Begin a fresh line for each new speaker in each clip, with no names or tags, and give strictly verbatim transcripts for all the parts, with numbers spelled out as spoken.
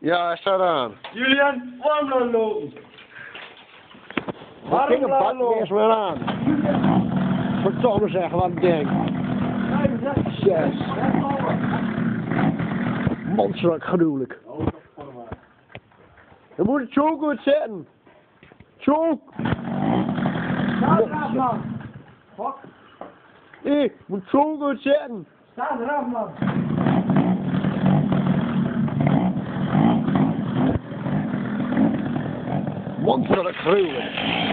Ja, staat aan.
Julian, warm laten lopen.
Ik
Warm
ging een
laten
bak
lopen.
eerst weer aan. Verdomme zeg, wat een ding. Yes. Monsterlijk gruwelijk. Dan moet het zo goed zitten. Zo.
Sta eraf, man. Fuck.
Hé, moet zo goed zitten.
Sta eraf, man.
Monsterlijk gruwelijk.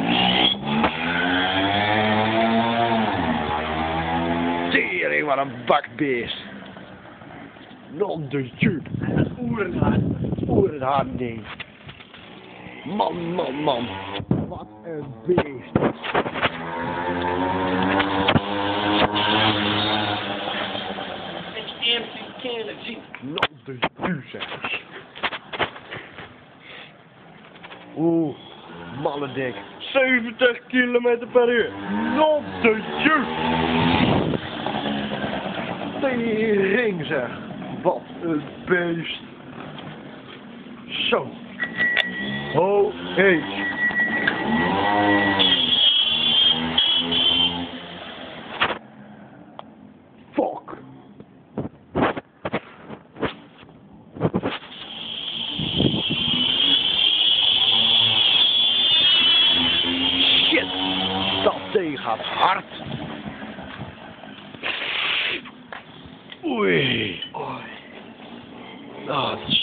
Tering, wat een bakbeest. Non de jup.
Oerenhard.
Oerenhard ding. Man, man, man. Wat een beest.
Ik empty can of jeep.
Non de jup, zeg. Oeh, malle dik. zeventig kilometer per uur. Non de jup. Tering, zeg. Wat een beest. Zo. Ho, hey. Fuck. Shit. Dat ding gaat hard. Oei. Oei. Ah,